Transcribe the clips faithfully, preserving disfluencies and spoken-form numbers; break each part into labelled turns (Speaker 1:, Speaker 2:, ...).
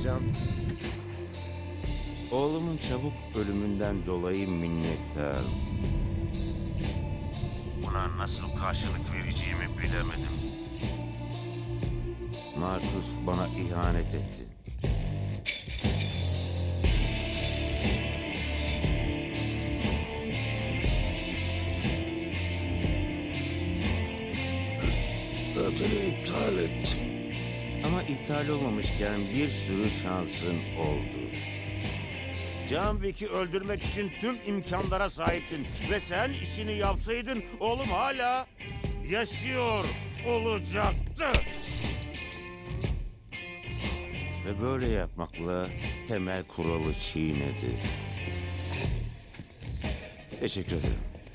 Speaker 1: Can?
Speaker 2: Oğlumun çabuk ölümünden dolayı minnettarım. Buna nasıl karşılık vereceğimi bilemedim. Markus bana ihanet etti.
Speaker 3: Ödülü iptal ettim.
Speaker 2: Ama iptal olmamışken bir sürü şansın oldu. Can Wick'i öldürmek için tüm imkanlara sahiptin. Ve sen işini yapsaydın oğlum hala yaşıyor olacaktı. Ve böyle yapmakla temel kuralı çiğnedi. Teşekkür ederim.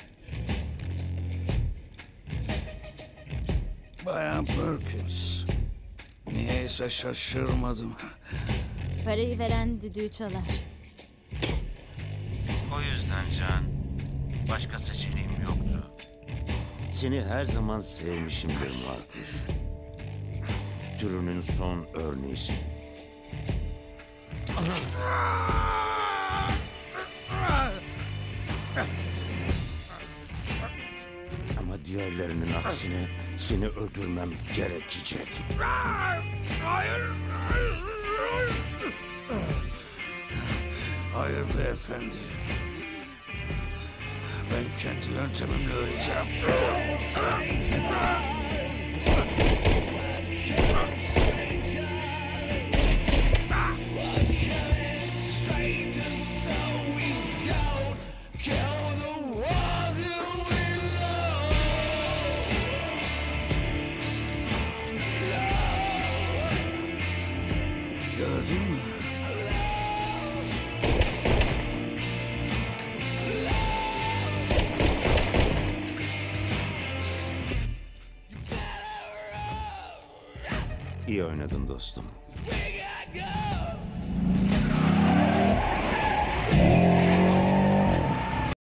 Speaker 3: Bayan Perkins. Niyeyse şaşırmadım.
Speaker 4: Parayı veren düdüğü çalar.
Speaker 2: O yüzden Can, başka seçeneğim yoktu. Seni her zaman sevmişimdir Markus. Türünün son örneğisin. Ama diğerlerinin aksine seni öldürmem gerekecek.
Speaker 3: Hayır. Hayır beyefendi. Ben kendi yöntemimle öleceğim. Gördün mü?
Speaker 2: İyi oynadın dostum.
Speaker 5: We got go.